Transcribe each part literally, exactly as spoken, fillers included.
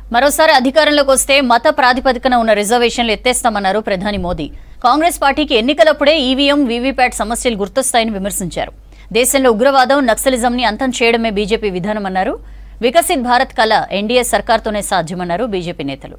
మరోసారి అధికారంలోకి వస్తే మత ప్రాతిపదికన ఉన్న రిజర్వేషన్లు ఎత్తేస్తామన్నారు ప్రధాని మోదీ. కాంగ్రెస్ పార్టీకి ఎన్నికలప్పుడే ఈవీఎం వీవీప్యాట్ సమస్యలు గుర్తొస్తాయని విమర్శించారు. దేశంలో ఉగ్రవాదం నక్సలిజంని అంతం చేయడమే బీజేపీ విధానమన్నారు. వికసిత్ భారత్ కళ ఎన్డీఏ సర్కార్తోనే సాధ్యమన్నారు బీజేపీ నేతలు.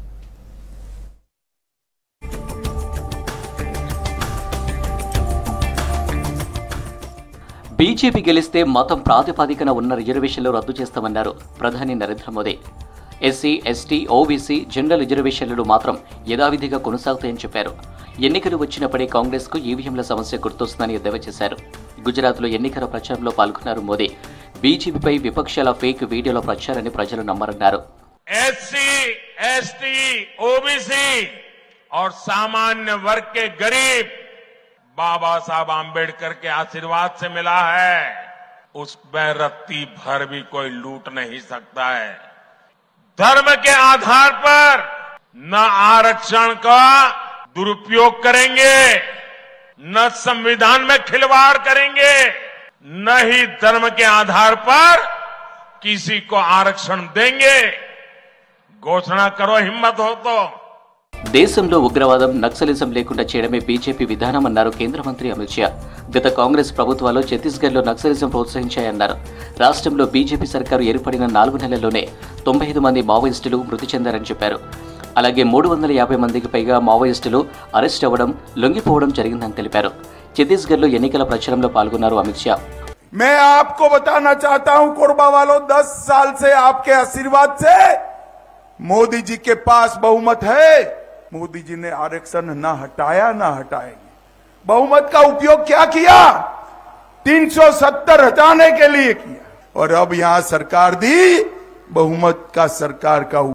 బీజేపీ గెలిస్తే మతం ప్రాతిపదికన ఉన్న రిజర్వేషన్లు రద్దు చేస్తామన్నారు ప్రధాని Narendra Modi. SC, ST, OBC, general రిజర్వేషన్లు మాత్రం యథావిధిగా కొనసాగుతాయని చెప్పారు. ఎన్నికలు వచ్చినప్పుడే కాంగ్రెస్ కు ఈవీఎంల సమస్య గుర్తొస్తుందని ఎద్దేవా చేశారు. గుజరాత్లో ఎన్నికల ప్రచారంలో పాల్గొన్నారు మోదీ. బీజేపీపై విపక్షాల ఫేక్ వీడియోల ప్రచారాన్ని ప్రజలు నమ్మరన్నారు. एससी, एसटी, ओबीसी और सामान्य वर्ग के गरीब बाबा साहब आम्बेडकर के आशीर्वाद से मिला है, उसमें रत्ती भर भी कोई लूट नहीं सकता है. धर्म के आधार पर न आरक्षण का दुरुपयोग करेंगे, न संविधान में खिलवाड़ करेंगे, न ही धर्म के आधार पर किसी को आरक्षण देंगे. घोषणा करो, हिम्मत हो तो. దేశంలో ఉగ్రవాదం నక్సలిజం లేకుండా చేయడమే బీజేపీ విధానమన్నారు కేంద్ర మంత్రి అమిత్ షా. గత కాంగ్రెస్ ప్రభుత్వాలు ఛత్తీస్గఢ్లో నక్సలిజం ప్రోత్సహించాయన్నారు. రాష్ట్రంలో బీజేపీ సర్కారు ఏర్పడిన నాలుగు నెలల్లోనే తొంభై ఐదు మంది మావోయిస్టులు మృతి చెందారని చెప్పారు. అలాగే మూడు వందల యాభై మందికి పైగా మావోయిస్టులు అరెస్ట్ అవ్వడం, లొంగిపోవడం జరిగిందని తెలిపారు. ఛత్తీస్గఢ్లో ఎన్నికల ప్రచారంలో పాల్గొన్నారు అమిత్ షా. मैं आपको बताना चाहता हूं कोरबा वालों, दस साल से आपके आशीर्वाद से मोदी जी के पास बहुमत है. मोदी जी ने आरक्षण न हटाया न हटाएंगे. बहुमत का उपयोग क्या किया? तीन सौ सत्तर हटाने के लिए किया. और अब यहां सरकार दी, बहुमत का सरकार का